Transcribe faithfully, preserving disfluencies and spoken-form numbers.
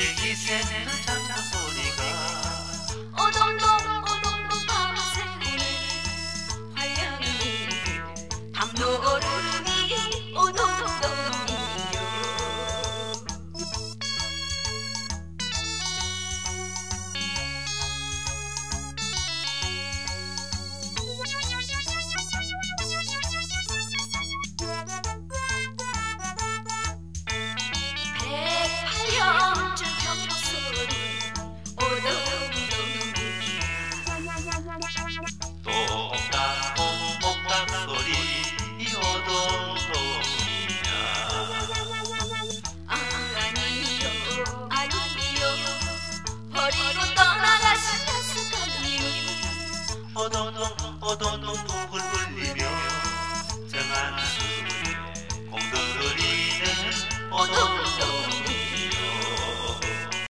애기 새는 장구 소리가 오동동 오동동 밤새우는 화양이 담노름이 오동동이요. 백팔년줄 경소리 똑딱똑딱 소리 이 오동동이야. 아니요 아니요 버리고 떠나가신 약속한 님이 오동동 오동동 둥글글